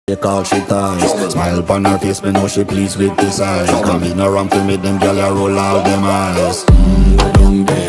Take all she ties. Smile upon her face, me know she pleased with this eye. Come in around to make them gyal a roll out them eyes. Go down there.